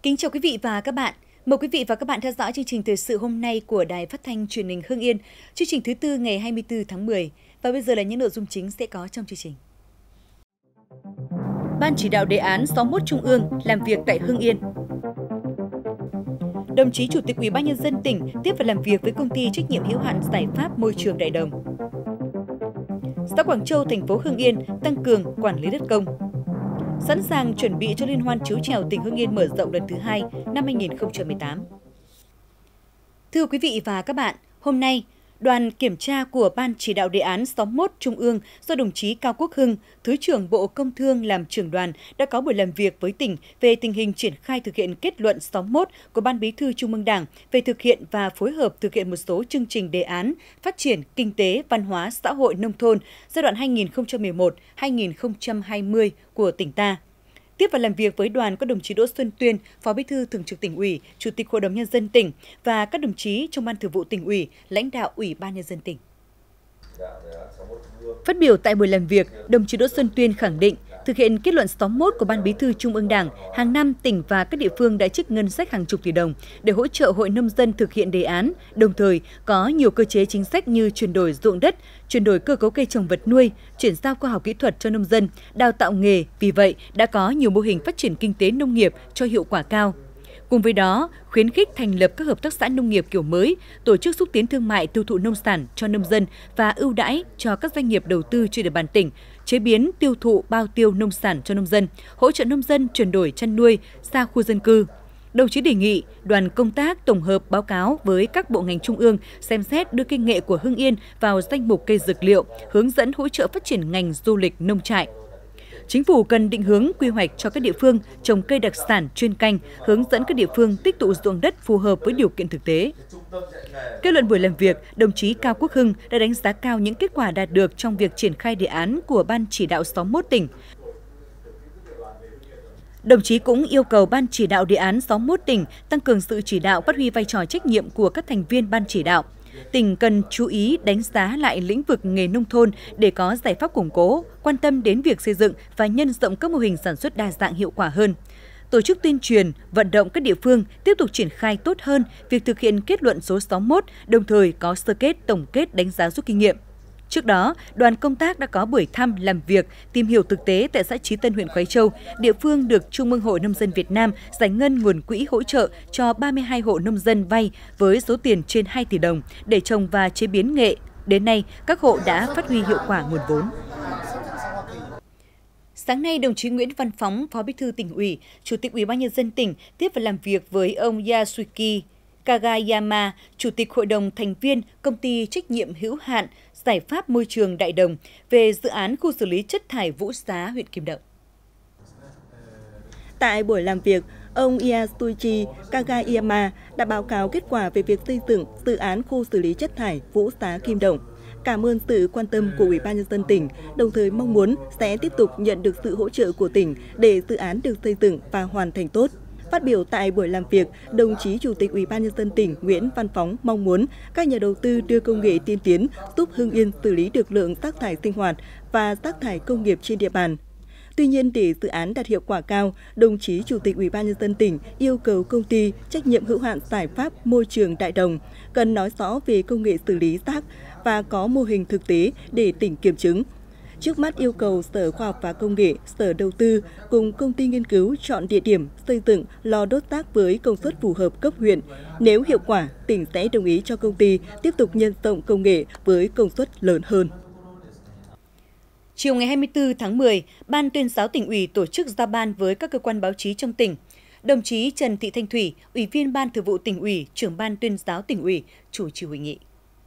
Kính chào quý vị và các bạn. Mời quý vị và các bạn theo dõi chương trình thời sự hôm nay của Đài Phát thanh Truyền hình Hưng Yên, chương trình thứ tư ngày 24 tháng 10. Và bây giờ là những nội dung chính sẽ có trong chương trình. Ban chỉ đạo đề án 61 Trung ương làm việc tại Hưng Yên. Đồng chí Chủ tịch Ủy ban Nhân dân tỉnh tiếp và làm việc với công ty trách nhiệm hữu hạn giải pháp môi trường Đại Đồng. Xã Quảng Châu, thành phố Hưng Yên tăng cường quản lý đất công. Sẵn sàng chuẩn bị cho Liên hoan chiếu chèo tỉnh Hưng Yên mở rộng lần thứ 2 năm 2018. Thưa quý vị và các bạn, hôm nay, đoàn kiểm tra của Ban chỉ đạo đề án 61 Trung ương do đồng chí Cao Quốc Hưng, Thứ trưởng Bộ Công Thương làm trưởng đoàn đã có buổi làm việc với tỉnh về tình hình triển khai thực hiện kết luận 61 của Ban Bí thư Trung ương Đảng về thực hiện và phối hợp thực hiện một số chương trình đề án phát triển kinh tế, văn hóa, xã hội nông thôn giai đoạn 2011-2020 của tỉnh ta. Tiếp và làm việc với đoàn có đồng chí Đỗ Xuân Tuyên, Phó Bí thư Thường trực Tỉnh ủy, Chủ tịch Hội đồng Nhân dân tỉnh và các đồng chí trong Ban Thường vụ Tỉnh ủy, lãnh đạo Ủy ban Nhân dân tỉnh. Phát biểu tại buổi làm việc, đồng chí Đỗ Xuân Tuyên khẳng định thực hiện kết luận 61 của Ban Bí thư Trung ương Đảng, hàng năm tỉnh và các địa phương đã trích ngân sách hàng chục tỷ đồng để hỗ trợ hội nông dân thực hiện đề án, đồng thời có nhiều cơ chế chính sách như chuyển đổi ruộng đất, chuyển đổi cơ cấu cây trồng vật nuôi, chuyển giao khoa học kỹ thuật cho nông dân, đào tạo nghề, vì vậy đã có nhiều mô hình phát triển kinh tế nông nghiệp cho hiệu quả cao. Cùng với đó, khuyến khích thành lập các hợp tác xã nông nghiệp kiểu mới, tổ chức xúc tiến thương mại tiêu thụ nông sản cho nông dân và ưu đãi cho các doanh nghiệp đầu tư trên địa bàn tỉnh, chế biến, tiêu thụ bao tiêu nông sản cho nông dân, hỗ trợ nông dân chuyển đổi chăn nuôi xa khu dân cư. Đồng chí đề nghị đoàn công tác tổng hợp báo cáo với các bộ ngành trung ương xem xét đưa cây nghệ của Hưng Yên vào danh mục cây dược liệu, hướng dẫn hỗ trợ phát triển ngành du lịch nông trại. Chính phủ cần định hướng quy hoạch cho các địa phương trồng cây đặc sản chuyên canh, hướng dẫn các địa phương tích tụ ruộng đất phù hợp với điều kiện thực tế. Kết luận buổi làm việc, đồng chí Cao Quốc Hưng đã đánh giá cao những kết quả đạt được trong việc triển khai đề án của Ban chỉ đạo 61 tỉnh. Đồng chí cũng yêu cầu Ban chỉ đạo đề án 61 tỉnh tăng cường sự chỉ đạo, phát huy vai trò trách nhiệm của các thành viên Ban chỉ đạo. Tỉnh cần chú ý đánh giá lại lĩnh vực nghề nông thôn để có giải pháp củng cố, quan tâm đến việc xây dựng và nhân rộng các mô hình sản xuất đa dạng hiệu quả hơn. Tổ chức tuyên truyền, vận động các địa phương tiếp tục triển khai tốt hơn việc thực hiện kết luận số 61, đồng thời có sơ kết, tổng kết, đánh giá rút kinh nghiệm. Trước đó, đoàn công tác đã có buổi thăm, làm việc, tìm hiểu thực tế tại xã Chí Tân, huyện Khoái Châu, địa phương được Trung ương Hội Nông dân Việt Nam giải ngân nguồn quỹ hỗ trợ cho 32 hộ nông dân vay với số tiền trên 2 tỷ đồng để trồng và chế biến nghệ. Đến nay, các hộ đã phát huy hiệu quả nguồn vốn. Sáng nay, đồng chí Nguyễn Văn Phóng, Phó Bí thư Tỉnh ủy, Chủ tịch Ủy ban Nhân dân tỉnh tiếp và làm việc với ông Yasuki Kagayama, Chủ tịch Hội đồng thành viên Công ty trách nhiệm hữu hạn Giải pháp môi trường Đại Đồng về dự án khu xử lý chất thải Vũ Xá, huyện Kim Động. Tại buổi làm việc, ông Yasuki Kagayama đã báo cáo kết quả về việc xây dựng dự án khu xử lý chất thải Vũ Xá Kim Động. Cảm ơn sự quan tâm của Ủy ban Nhân dân tỉnh, đồng thời mong muốn sẽ tiếp tục nhận được sự hỗ trợ của tỉnh để dự án được xây dựng và hoàn thành tốt. Phát biểu tại buổi làm việc, đồng chí Chủ tịch Ủy ban Nhân dân tỉnh Nguyễn Văn Phóng mong muốn các nhà đầu tư đưa công nghệ tiên tiến giúp Hưng Yên xử lý được lượng rác thải sinh hoạt và rác thải công nghiệp trên địa bàn. Tuy nhiên, để dự án đạt hiệu quả cao, đồng chí Chủ tịch Ủy ban Nhân dân tỉnh yêu cầu công ty trách nhiệm hữu hạn Giải pháp môi trường Đại Đồng cần nói rõ về công nghệ xử lý rác và có mô hình thực tế để tỉnh kiểm chứng. Trước mắt yêu cầu Sở Khoa học và Công nghệ, Sở Đầu tư cùng công ty nghiên cứu chọn địa điểm xây dựng lò đốt rác với công suất phù hợp cấp huyện. Nếu hiệu quả, tỉnh sẽ đồng ý cho công ty tiếp tục nhân rộng công nghệ với công suất lớn hơn. Chiều ngày 24 tháng 10, Ban Tuyên giáo Tỉnh ủy tổ chức giao ban với các cơ quan báo chí trong tỉnh. Đồng chí Trần Thị Thanh Thủy, Ủy viên Ban Thường vụ Tỉnh ủy, Trưởng Ban Tuyên giáo Tỉnh ủy, chủ trì hội nghị.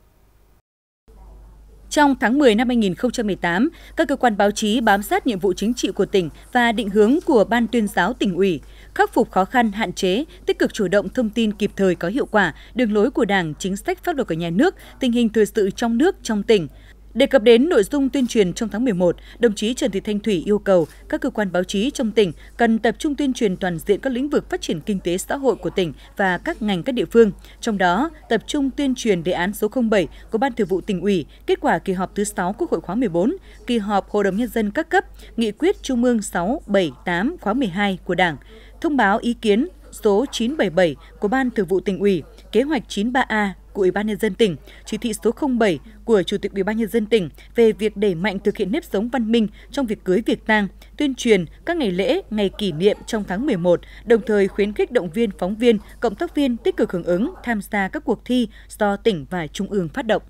Trong tháng 10 năm 2018, các cơ quan báo chí bám sát nhiệm vụ chính trị của tỉnh và định hướng của Ban Tuyên giáo Tỉnh ủy, khắc phục khó khăn, hạn chế, tích cực chủ động thông tin kịp thời có hiệu quả, đường lối của Đảng, chính sách pháp luật của nhà nước, tình hình thời sự trong nước, trong tỉnh. Đề cập đến nội dung tuyên truyền trong tháng 11, đồng chí Trần Thị Thanh Thủy yêu cầu các cơ quan báo chí trong tỉnh cần tập trung tuyên truyền toàn diện các lĩnh vực phát triển kinh tế xã hội của tỉnh và các ngành các địa phương. Trong đó, tập trung tuyên truyền đề án số 07 của Ban Thường vụ Tỉnh ủy, kết quả kỳ họp thứ 6 Quốc hội khóa 14, kỳ họp Hội đồng Nhân dân các cấp, nghị quyết Trung ương 6, 7, 8 khóa 12 của Đảng, thông báo ý kiến, số 977 của Ban Thường vụ Tỉnh ủy, Kế hoạch 93A của Ủy ban nhân dân tỉnh, chỉ thị số 07 của Chủ tịch Ủy ban nhân dân tỉnh về việc đẩy mạnh thực hiện nếp sống văn minh trong việc cưới việc tang, tuyên truyền các ngày lễ, ngày kỷ niệm trong tháng 11, đồng thời khuyến khích động viên phóng viên, cộng tác viên tích cực hưởng ứng tham gia các cuộc thi do tỉnh và trung ương phát động.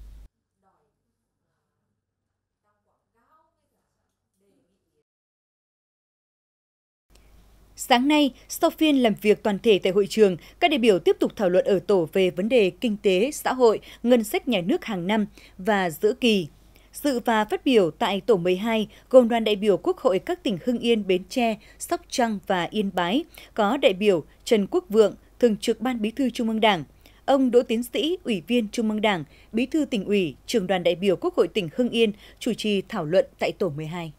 Sáng nay, sau phiên làm việc toàn thể tại hội trường, các đại biểu tiếp tục thảo luận ở tổ về vấn đề kinh tế, xã hội, ngân sách nhà nước hàng năm và giữa kỳ. Dự và phát biểu tại tổ 12 gồm đoàn đại biểu Quốc hội các tỉnh Hưng Yên, Bến Tre, Sóc Trăng và Yên Bái, có đại biểu Trần Quốc Vượng, Thường trực Ban Bí thư Trung ương Đảng, ông Đỗ Tiến Sĩ, Ủy viên Trung ương Đảng, Bí thư Tỉnh ủy, Trưởng đoàn đại biểu Quốc hội tỉnh Hưng Yên chủ trì thảo luận tại tổ 12.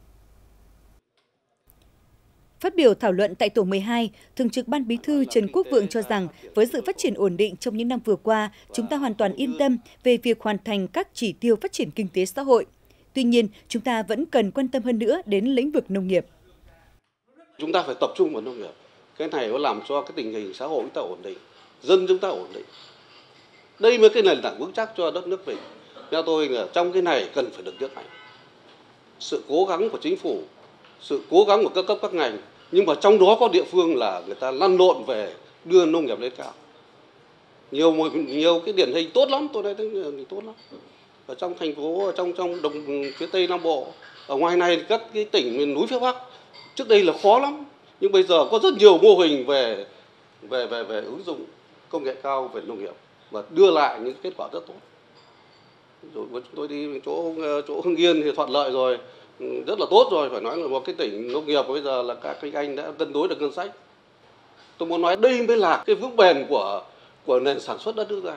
Phát biểu thảo luận tại tổ 12, Thường trực Ban Bí thư Trần Quốc Vượng cho rằng với sự phát triển ổn định trong những năm vừa qua, chúng ta hoàn toàn yên tâm về việc hoàn thành các chỉ tiêu phát triển kinh tế xã hội. Tuy nhiên, chúng ta vẫn cần quan tâm hơn nữa đến lĩnh vực nông nghiệp. Chúng ta phải tập trung vào nông nghiệp. Cái này nó làm cho cái tình hình xã hội chúng ta ổn định, dân chúng ta ổn định. Đây mới cái nền tảng vững chắc cho đất nước mình. Theo tôi là trong cái này cần phải được nhấn mạnh. Sự cố gắng của chính phủ, sự cố gắng của các cấp các ngành, nhưng mà trong đó có địa phương là người ta lăn lộn về đưa nông nghiệp lên cao. Nhiều cái điển hình tốt lắm, tôi thấy tốt lắm. Ở trong thành phố, trong đồng phía Tây Nam Bộ, ở ngoài này các cái tỉnh miền núi phía Bắc trước đây là khó lắm, nhưng bây giờ có rất nhiều mô hình về ứng dụng công nghệ cao về nông nghiệp và đưa lại những kết quả rất tốt. Rồi chúng tôi đi chỗ Hưng Yên thì thuận lợi rồi, rất là tốt rồi, phải nói là một cái tỉnh nông nghiệp bây giờ là các anh đã cân đối được ngân sách. Tôi muốn nói đây mới là cái vững bền của nền sản xuất đất nước ta.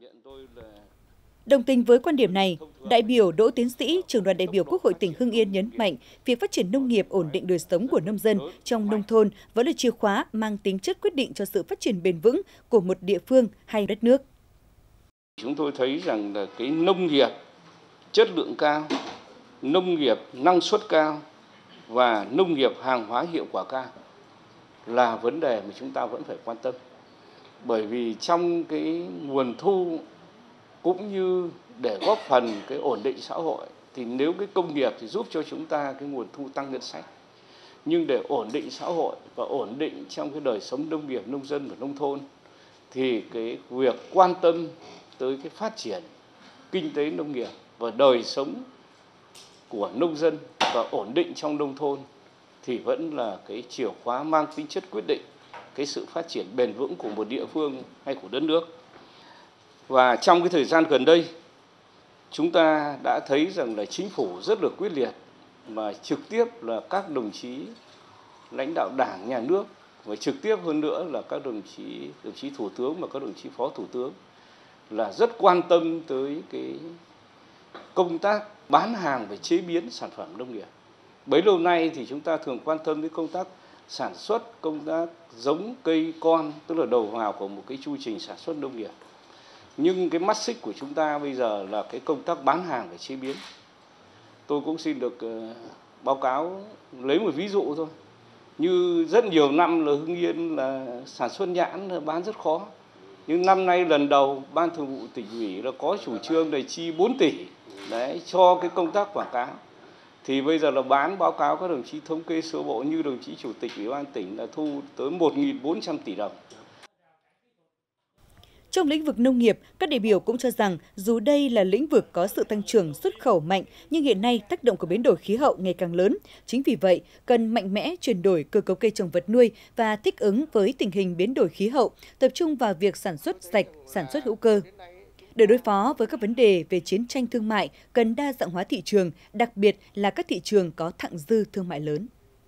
Đồng tình với quan điểm này, đại biểu Đỗ Tiến Sĩ, Trưởng đoàn đại biểu Quốc hội tỉnh Hưng Yên nhấn mạnh việc phát triển nông nghiệp, ổn định đời sống của nông dân trong nông thôn vẫn là chìa khóa mang tính chất quyết định cho sự phát triển bền vững của một địa phương hay đất nước. Chúng tôi thấy rằng là cái nông nghiệp chất lượng cao, nông nghiệp năng suất cao và nông nghiệp hàng hóa hiệu quả cao là vấn đề mà chúng ta vẫn phải quan tâm. Bởi vì trong cái nguồn thu cũng như để góp phần cái ổn định xã hội thì nếu cái công nghiệp thì giúp cho chúng ta cái nguồn thu tăng ngân sách. Nhưng để ổn định xã hội và ổn định trong cái đời sống nông nghiệp, nông dân và nông thôn thì cái việc quan tâm tới cái phát triển kinh tế nông nghiệp và đời sống của nông dân và ổn định trong nông thôn thì vẫn là cái chìa khóa mang tính chất quyết định cái sự phát triển bền vững của một địa phương hay của đất nước. Và trong cái thời gian gần đây, chúng ta đã thấy rằng là chính phủ rất là quyết liệt mà trực tiếp là các đồng chí lãnh đạo Đảng, Nhà nước và trực tiếp hơn nữa là các đồng chí Thủ tướng và các đồng chí Phó Thủ tướng là rất quan tâm tới cái công tác bán hàng và chế biến sản phẩm nông nghiệp. Bấy lâu nay thì chúng ta thường quan tâm đến công tác sản xuất, công tác giống cây con, tức là đầu vào của một cái chu trình sản xuất nông nghiệp. Nhưng cái mắt xích của chúng ta bây giờ là cái công tác bán hàng và chế biến. Tôi cũng xin được báo cáo lấy một ví dụ thôi. Như rất nhiều năm là Hưng Yên là sản xuất nhãn bán rất khó. Nhưng năm nay lần đầu Ban Thường vụ Tỉnh ủy là có chủ trương để chi 4 tỷ đấy, cho cái công tác quảng cáo. Thì bây giờ là báo cáo các đồng chí thống kê sơ bộ như đồng chí Chủ tịch Ủy ban tỉnh là thu tới 1.400 tỷ đồng. Trong lĩnh vực nông nghiệp, các đại biểu cũng cho rằng dù đây là lĩnh vực có sự tăng trưởng xuất khẩu mạnh, nhưng hiện nay tác động của biến đổi khí hậu ngày càng lớn. Chính vì vậy, cần mạnh mẽ chuyển đổi cơ cấu cây trồng vật nuôi và thích ứng với tình hình biến đổi khí hậu, tập trung vào việc sản xuất sạch, sản xuất hữu cơ. Để đối phó với các vấn đề về chiến tranh thương mại, cần đa dạng hóa thị trường, đặc biệt là các thị trường có thặng dư thương mại lớn.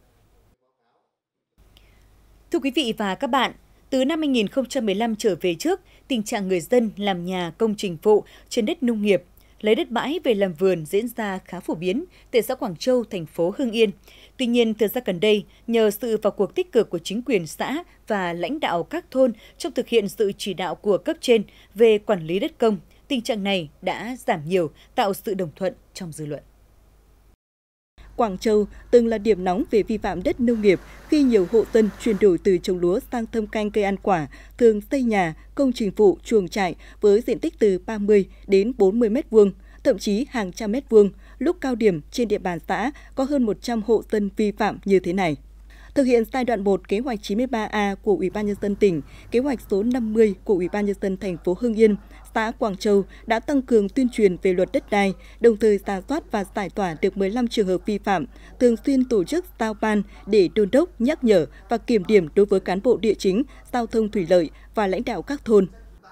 Thưa quý vị và các bạn, từ năm 2015 trở về trước, tình trạng người dân làm nhà công trình phụ trên đất nông nghiệp, lấy đất bãi về làm vườn diễn ra khá phổ biến tại xã Quảng Châu, thành phố Hưng Yên. Tuy nhiên, thời gian gần đây, nhờ sự vào cuộc tích cực của chính quyền xã và lãnh đạo các thôn trong thực hiện sự chỉ đạo của cấp trên về quản lý đất công, tình trạng này đã giảm nhiều, tạo sự đồng thuận trong dư luận. Quảng Châu từng là điểm nóng về vi phạm đất nông nghiệp khi nhiều hộ dân chuyển đổi từ trồng lúa sang thâm canh cây ăn quả, thường xây nhà, công trình phụ, chuồng trại với diện tích từ 30 đến 40 m2, thậm chí hàng trăm mét vuông. Lúc cao điểm trên địa bàn xã có hơn 100 hộ dân vi phạm như thế này. Thực hiện giai đoạn 1 kế hoạch 93A của Ủy ban nhân dân tỉnh, kế hoạch số 50 của Ủy ban nhân dân thành phố Hưng Yên, xã Quảng Châu đã tăng cường tuyên truyền về luật đất đai, đồng thời rà soát và giải tỏa được 15 trường hợp vi phạm, thường xuyên tổ chức giao ban để đôn đốc, nhắc nhở và kiểm điểm đối với cán bộ địa chính, giao thông thủy lợi và lãnh đạo các thôn.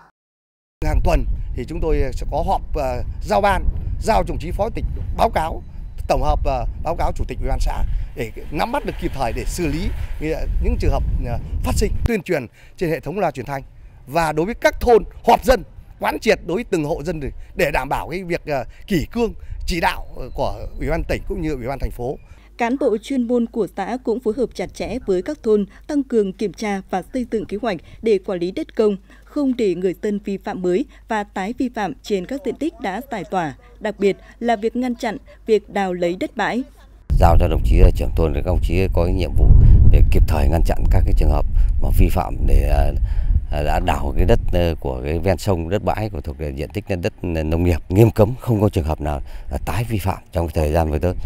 Hàng tuần thì chúng tôi sẽ có họp giao ban, giao đồng chí phó tịch báo cáo, tổng hợp báo cáo chủ tịch ủy ban xã để nắm bắt được kịp thời để xử lý những trường hợp phát sinh, tuyên truyền trên hệ thống loa truyền thanh và đối với các thôn họp dân quán triệt đối với từng hộ dân để đảm bảo cái việc kỷ cương chỉ đạo của ủy ban tỉnh cũng như ủy ban thành phố. Cán bộ chuyên môn của xã cũng phối hợp chặt chẽ với các thôn, tăng cường kiểm tra và xây dựng kế hoạch để quản lý đất công, không để người dân vi phạm mới và tái vi phạm trên các diện tích đã giải tỏa, đặc biệt là việc ngăn chặn việc đào lấy đất bãi. Giao cho đồng chí trưởng thôn các đồng chí có cái nhiệm vụ để kịp thời ngăn chặn các cái trường hợp mà vi phạm để đã đào cái đất của cái ven sông, đất bãi của thuộc diện tích đất nông nghiệp, nghiêm cấm, không có trường hợp nào tái vi phạm trong cái thời gian vừa tới.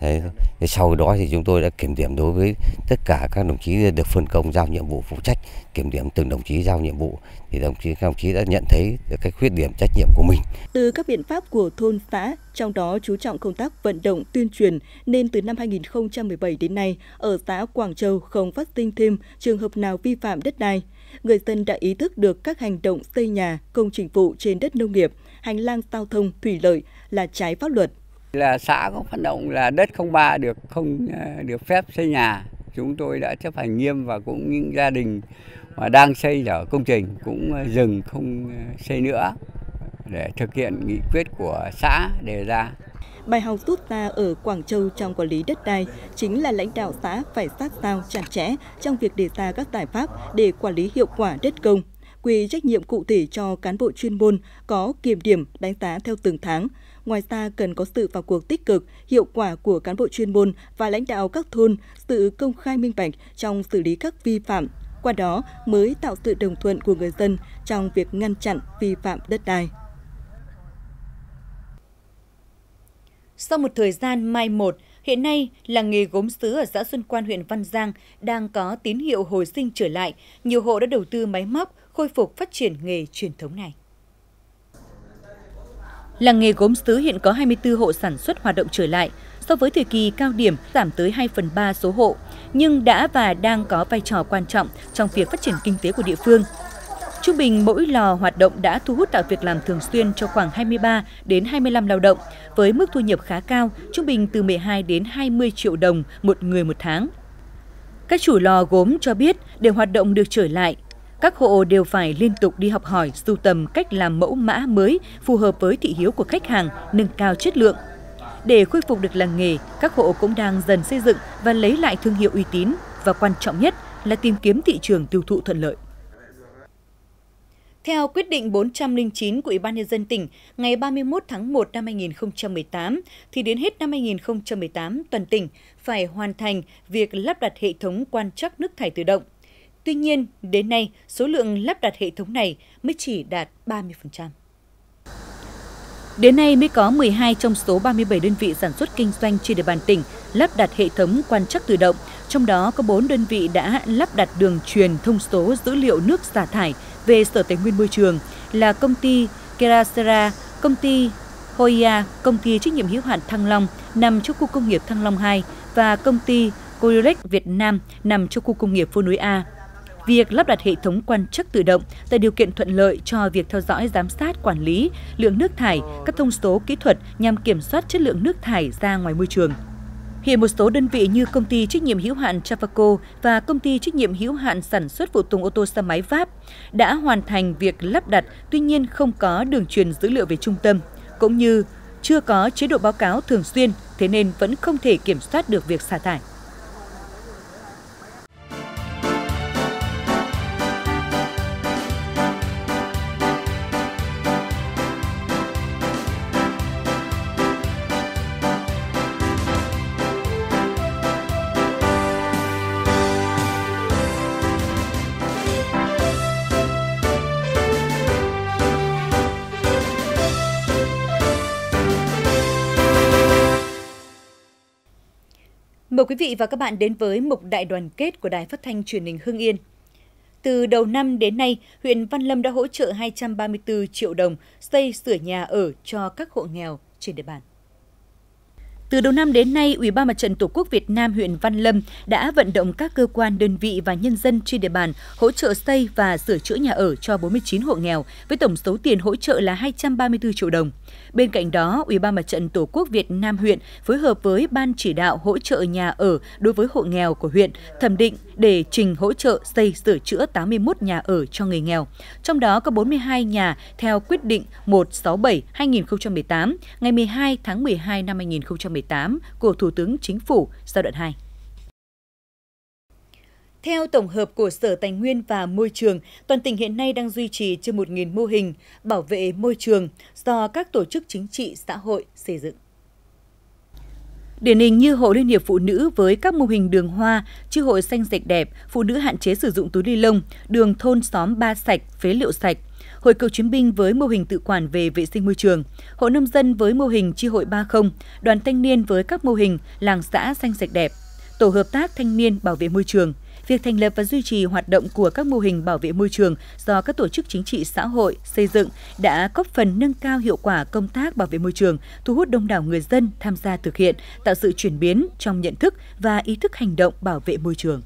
Sau đó thì chúng tôi đã kiểm điểm đối với tất cả các đồng chí được phân công giao nhiệm vụ phụ trách, kiểm điểm từng đồng chí giao nhiệm vụ thì các đồng chí đã nhận thấy được cái khuyết điểm trách nhiệm của mình. Từ các biện pháp của thôn xã, trong đó chú trọng công tác vận động tuyên truyền, nên từ năm 2017 đến nay, ở xã Quảng Châu không phát sinh thêm trường hợp nào vi phạm đất đai. Người dân đã ý thức được các hành động xây nhà, công trình phụ trên đất nông nghiệp, hành lang giao thông, thủy lợi là trái pháp luật. Là xã có vận động là đất không được phép xây nhà. Chúng tôi đã chấp hành nghiêm và cũng những gia đình mà đang xây ở công trình cũng dừng không xây nữa để thực hiện nghị quyết của xã đề ra. Bài học rút ra ở Quảng Châu trong quản lý đất đai chính là lãnh đạo xã phải sát sao chặt chẽ trong việc đề ra các giải pháp để quản lý hiệu quả đất công, quy trách nhiệm cụ thể cho cán bộ chuyên môn có kiểm điểm đánh giá theo từng tháng. Ngoài ra cần có sự vào cuộc tích cực, hiệu quả của cán bộ chuyên môn và lãnh đạo các thôn, sự công khai minh bạch trong xử lý các vi phạm. Qua đó mới tạo sự đồng thuận của người dân trong việc ngăn chặn vi phạm đất đai. Sau một thời gian mai một, hiện nay làng nghề gốm sứ ở xã Xuân Quan, huyện Văn Giang đang có tín hiệu hồi sinh trở lại. Nhiều hộ đã đầu tư máy móc, khôi phục phát triển nghề truyền thống này. Làng nghề gốm sứ hiện có 24 hộ sản xuất hoạt động trở lại. So với thời kỳ cao điểm, giảm tới 2/3 số hộ, nhưng đã và đang có vai trò quan trọng trong việc phát triển kinh tế của địa phương. Trung bình mỗi lò hoạt động đã thu hút tạo việc làm thường xuyên cho khoảng 23 đến 25 lao động, với mức thu nhập khá cao, trung bình từ 12 đến 20 triệu đồng một người một tháng. Các chủ lò gốm cho biết để hoạt động được trở lại, các hộ đều phải liên tục đi học hỏi, sưu tầm cách làm mẫu mã mới phù hợp với thị hiếu của khách hàng, nâng cao chất lượng. Để khôi phục được làng nghề, các hộ cũng đang dần xây dựng và lấy lại thương hiệu uy tín và quan trọng nhất là tìm kiếm thị trường tiêu thụ thuận lợi. Theo quyết định 409 của Ủy ban nhân dân tỉnh ngày 31 tháng 1 năm 2018, thì đến hết năm 2018, toàn tỉnh phải hoàn thành việc lắp đặt hệ thống quan trắc nước thải tự động. Tuy nhiên, đến nay, số lượng lắp đặt hệ thống này mới chỉ đạt 30%. Đến nay mới có 12 trong số 37 đơn vị sản xuất kinh doanh trên địa bàn tỉnh lắp đặt hệ thống quan trắc tự động, trong đó có 4 đơn vị đã lắp đặt đường truyền thông số dữ liệu nước xả thải về Sở Tài nguyên Môi trường là công ty Kerasera, công ty Hoya, công ty trách nhiệm hữu hạn Thăng Long nằm trong khu công nghiệp Thăng Long 2 và công ty Coirec Việt Nam nằm trong khu công nghiệp Phố Núi A. Việc lắp đặt hệ thống quan trắc tự động tạo điều kiện thuận lợi cho việc theo dõi, giám sát, quản lý lượng nước thải, các thông số kỹ thuật nhằm kiểm soát chất lượng nước thải ra ngoài môi trường. Hiện một số đơn vị như công ty trách nhiệm hữu hạn Travaco và công ty trách nhiệm hữu hạn sản xuất phụ tùng ô tô xe máy Pháp đã hoàn thành việc lắp đặt, tuy nhiên không có đường truyền dữ liệu về trung tâm, cũng như chưa có chế độ báo cáo thường xuyên, thế nên vẫn không thể kiểm soát được việc xả thải. Mời quý vị và các bạn đến với mục đại đoàn kết của Đài Phát thanh Truyền hình Hưng Yên. Từ đầu năm đến nay, huyện Văn Lâm đã hỗ trợ 234 triệu đồng xây sửa nhà ở cho các hộ nghèo trên địa bàn. Từ đầu năm đến nay, Ủy ban Mặt trận Tổ quốc Việt Nam huyện Văn Lâm đã vận động các cơ quan, đơn vị và nhân dân trên địa bàn hỗ trợ xây và sửa chữa nhà ở cho 49 hộ nghèo với tổng số tiền hỗ trợ là 234 triệu đồng. Bên cạnh đó, Ủy ban Mặt trận Tổ quốc Việt Nam huyện phối hợp với Ban chỉ đạo hỗ trợ nhà ở đối với hộ nghèo của huyện thẩm định để trình hỗ trợ xây sửa chữa 81 nhà ở cho người nghèo. Trong đó có 42 nhà theo quyết định 167/2018 ngày 12 tháng 12 năm 2018 của Thủ tướng Chính phủ giai đoạn 2. Theo tổng hợp của Sở Tài nguyên và Môi trường, toàn tỉnh hiện nay đang duy trì trên 1.000 mô hình bảo vệ môi trường do các tổ chức chính trị xã hội xây dựng. Điển hình như Hội Liên hiệp Phụ nữ với các mô hình đường hoa, chi hội xanh sạch đẹp, phụ nữ hạn chế sử dụng túi ni lông, đường thôn xóm ba sạch, phế liệu sạch. Hội cựu chiến binh với mô hình tự quản về vệ sinh môi trường, hội nông dân với mô hình chi hội 30, đoàn thanh niên với các mô hình làng xã xanh sạch đẹp, tổ hợp tác thanh niên bảo vệ môi trường. Việc thành lập và duy trì hoạt động của các mô hình bảo vệ môi trường do các tổ chức chính trị xã hội xây dựng đã góp phần nâng cao hiệu quả công tác bảo vệ môi trường, thu hút đông đảo người dân tham gia thực hiện, tạo sự chuyển biến trong nhận thức và ý thức hành động bảo vệ môi trường.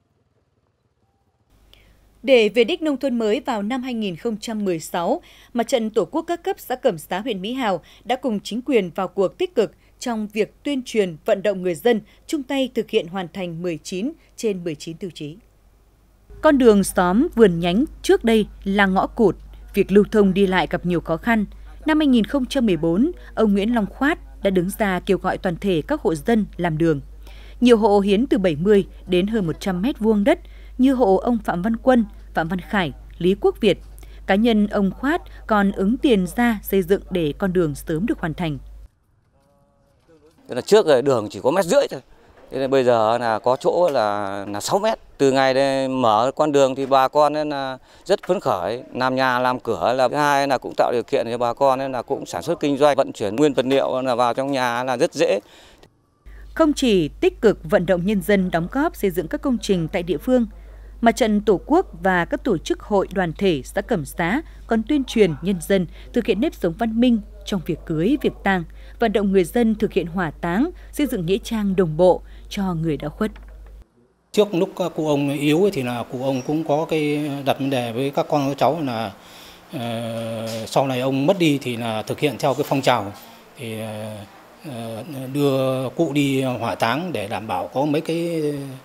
Để về đích nông thôn mới vào năm 2016, Mặt trận Tổ quốc các cấp xã Cẩm Xá, huyện Mỹ Hào đã cùng chính quyền vào cuộc tích cực trong việc tuyên truyền vận động người dân chung tay thực hiện hoàn thành 19 trên 19 tiêu chí. Con đường xóm vườn nhánh trước đây là ngõ cụt, việc lưu thông đi lại gặp nhiều khó khăn. Năm 2014, ông Nguyễn Long Khoát đã đứng ra kêu gọi toàn thể các hộ dân làm đường. Nhiều hộ hiến từ 70 đến hơn 100 mét vuông đất như hộ ông Phạm Văn Quân, Phạm Văn Khải, Lý Quốc Việt. Cá nhân ông Khoát còn ứng tiền ra xây dựng để con đường sớm được hoàn thành. Trước đường chỉ có 1,5 mét thôi. Thế nên bây giờ là có chỗ là 6 mét. Từ ngày mở con đường thì bà con nên là rất phấn khởi, làm nhà làm cửa. Là thứ hai là cũng tạo điều kiện cho bà con nên là cũng sản xuất kinh doanh, vận chuyển nguyên vật liệu là vào trong nhà là rất dễ. Không chỉ tích cực vận động nhân dân đóng góp xây dựng các công trình tại địa phương, Mặt trận Tổ quốc và các tổ chức hội đoàn thể xã Cẩm Xá còn tuyên truyền nhân dân thực hiện nếp sống văn minh trong việc cưới, việc tang, vận động người dân thực hiện hỏa táng, xây dựng nghĩa trang đồng bộ cho người đã khuất. Trước lúc cụ ông yếu thì là cụ ông cũng có cái đặt vấn đề với các con các cháu là sau này ông mất đi thì là thực hiện theo cái phong trào thì đưa cụ đi hỏa táng để đảm bảo có mấy cái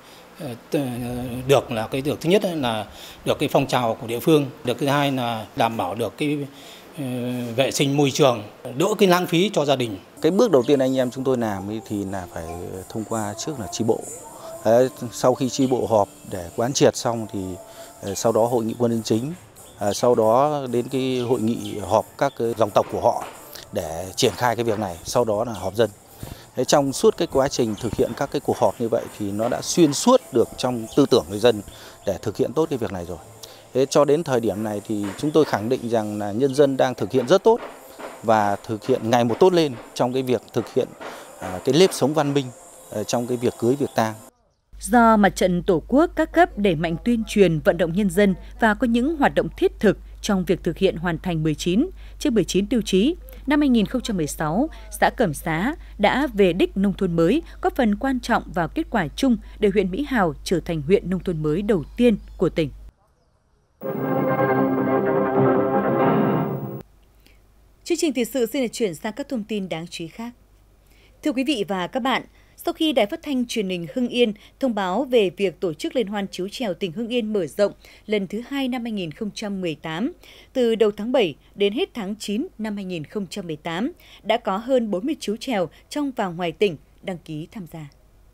được là cái được thứ nhất là được cái phong trào của địa phương, được thứ hai là đảm bảo được cái vệ sinh môi trường, đỡ cái lãng phí cho gia đình. Cái bước đầu tiên anh em chúng tôi làm thì là phải thông qua trước là chi bộ. Sau khi chi bộ họp để quán triệt xong thì sau đó hội nghị quân nhân chính, sau đó đến cái hội nghị họp các cái dòng tộc của họ để triển khai cái việc này, sau đó là họp dân. Trong suốt cái quá trình thực hiện các cái cuộc họp như vậy thì nó đã xuyên suốt được trong tư tưởng người dân để thực hiện tốt cái việc này rồi. Thế cho đến thời điểm này thì chúng tôi khẳng định rằng là nhân dân đang thực hiện rất tốt và thực hiện ngày một tốt lên trong cái việc thực hiện cái nếp sống văn minh trong cái việc cưới việc tang. Do Mặt trận Tổ quốc các cấp đẩy mạnh tuyên truyền vận động nhân dân và có những hoạt động thiết thực trong việc thực hiện hoàn thành 19 trên 19 tiêu chí, năm 2016, xã Cẩm Xá đã về đích nông thôn mới, góp phần quan trọng vào kết quả chung để huyện Mỹ Hào trở thành huyện nông thôn mới đầu tiên của tỉnh. Chương trình thời sự xin được chuyển sang các thông tin đáng chú ý khác. Thưa quý vị và các bạn, sau khi Đài Phát thanh Truyền hình Hưng Yên thông báo về việc tổ chức Liên hoan chiếu chèo tỉnh Hưng Yên mở rộng lần thứ 2 năm 2018, từ đầu tháng 7 đến hết tháng 9 năm 2018, đã có hơn 40 chiếu chèo trong và ngoài tỉnh đăng ký tham gia.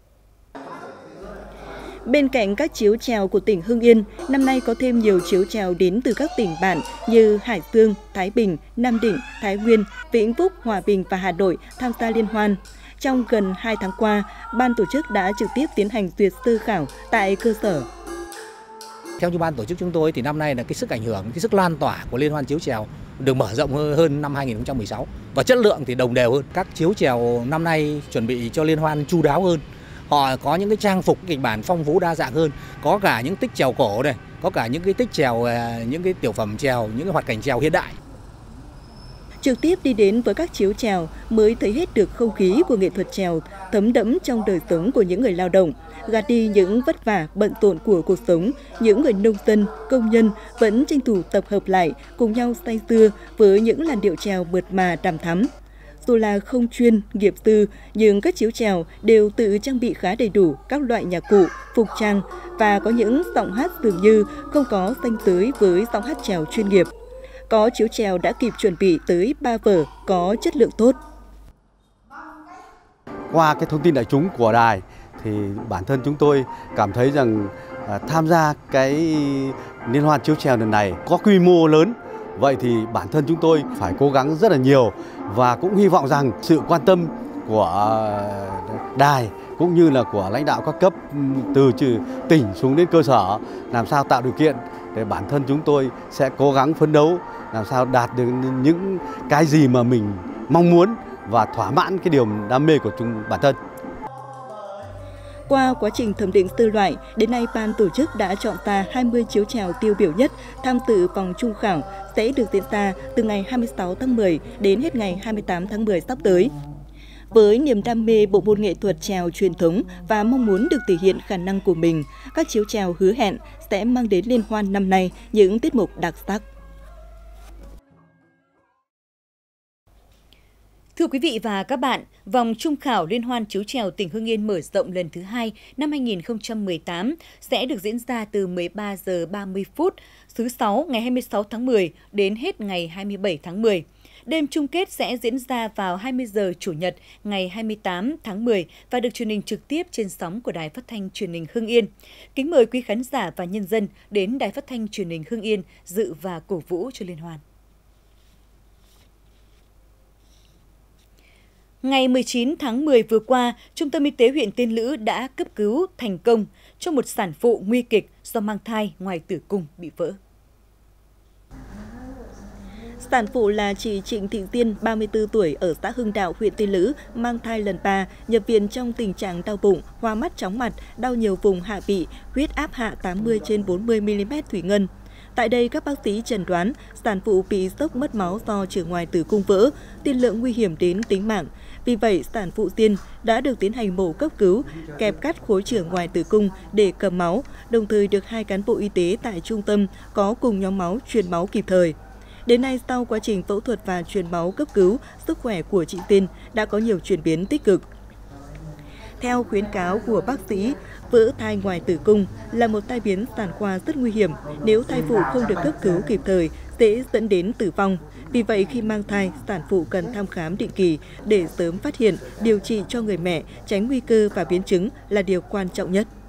Bên cạnh các chiếu chèo của tỉnh Hưng Yên, năm nay có thêm nhiều chiếu chèo đến từ các tỉnh bạn như Hải Dương, Thái Bình, Nam Định, Thái Nguyên, Vĩnh Phúc, Hòa Bình và Hà Nội tham gia liên hoan. Trong gần 2 tháng qua, ban tổ chức đã trực tiếp tiến hành duyệt sơ khảo tại cơ sở. Theo như ban tổ chức chúng tôi thì năm nay là cái sức ảnh hưởng, cái sức lan tỏa của Liên hoan chiếu chèo được mở rộng hơn năm 2016 và chất lượng thì đồng đều hơn. Các chiếu chèo năm nay chuẩn bị cho liên hoan chu đáo hơn. Họ có những cái trang phục kịch bản phong phú đa dạng hơn, có cả những tích chèo cổ này, có cả những cái tích chèo, những cái tiểu phẩm chèo, những cái hoạt cảnh chèo hiện đại. Trực tiếp đi đến với các chiếu chèo mới thấy hết được không khí của nghệ thuật chèo thấm đẫm trong đời sống của những người lao động, gạt đi những vất vả bận rộn của cuộc sống. Những người nông dân, công nhân vẫn tranh thủ tập hợp lại, cùng nhau say sưa với những làn điệu chèo mượt mà đằm thắm. Dù là không chuyên, nghiệp tư, nhưng các chiếu chèo đều tự trang bị khá đầy đủ các loại nhạc cụ, phục trang và có những giọng hát dường như không có ranh giới với giọng hát chèo chuyên nghiệp. Có chiếu chèo đã kịp chuẩn bị tới 3 vở có chất lượng tốt. Qua cái thông tin đại chúng của đài thì bản thân chúng tôi cảm thấy rằng tham gia cái liên hoan chiếu chèo lần này có quy mô lớn. Vậy thì bản thân chúng tôi phải cố gắng rất là nhiều và cũng hy vọng rằng sự quan tâm của đài cũng như là của lãnh đạo các cấp từ tỉnh xuống đến cơ sở làm sao tạo điều kiện để bản thân chúng tôi sẽ cố gắng phấn đấu làm sao đạt được những cái gì mà mình mong muốn và thỏa mãn cái điều đam mê của bản thân. Qua quá trình thẩm định sơ loại, đến nay ban tổ chức đã chọn ra 20 chiếu chèo tiêu biểu nhất tham dự vòng chung khảo sẽ được diễn ra từ ngày 26 tháng 10 đến hết ngày 28 tháng 10 sắp tới. Với niềm đam mê bộ môn nghệ thuật chèo truyền thống và mong muốn được thể hiện khả năng của mình, các chiếu chèo hứa hẹn sẽ mang đến liên hoan năm nay những tiết mục đặc sắc. Thưa quý vị và các bạn, vòng chung khảo Liên hoan chiếu chèo tỉnh Hưng Yên mở rộng lần thứ 2 năm 2018 sẽ được diễn ra từ 13 giờ 30 phút thứ 6 ngày 26 tháng 10 đến hết ngày 27 tháng 10. Đêm chung kết sẽ diễn ra vào 20 giờ Chủ nhật ngày 28 tháng 10 và được truyền hình trực tiếp trên sóng của Đài Phát thanh Truyền hình Hưng Yên. Kính mời quý khán giả và nhân dân đến Đài Phát thanh Truyền hình Hưng Yên dự và cổ vũ cho liên hoan. Ngày 19 tháng 10 vừa qua, Trung tâm Y tế huyện Tiên Lữ đã cấp cứu thành công cho một sản phụ nguy kịch do mang thai ngoài tử cung bị vỡ. Sản phụ là chị Trịnh Thị Diên, 34 tuổi, ở xã Hưng Đạo, huyện Tiên Lữ, mang thai lần 3, nhập viện trong tình trạng đau bụng, hoa mắt chóng mặt, đau nhiều vùng hạ vị, huyết áp hạ 80/40 mm thủy ngân. Tại đây, các bác sĩ chẩn đoán sản phụ bị sốc mất máu do chữa ngoài tử cung vỡ, tiên lượng nguy hiểm đến tính mạng. Vì vậy, sản phụ Diên đã được tiến hành mổ cấp cứu, kẹp cắt khối chữa ngoài tử cung để cầm máu, đồng thời được 2 cán bộ y tế tại trung tâm có cùng nhóm máu truyền máu kịp thời. Đến nay, sau quá trình phẫu thuật và truyền máu cấp cứu, sức khỏe của chị Diên đã có nhiều chuyển biến tích cực. Theo khuyến cáo của bác sĩ, vỡ thai ngoài tử cung là một tai biến sản khoa rất nguy hiểm. Nếu thai phụ không được cấp cứu kịp thời, sẽ dẫn đến tử vong. Vì vậy, khi mang thai, sản phụ cần thăm khám định kỳ để sớm phát hiện, điều trị cho người mẹ, tránh nguy cơ và biến chứng là điều quan trọng nhất.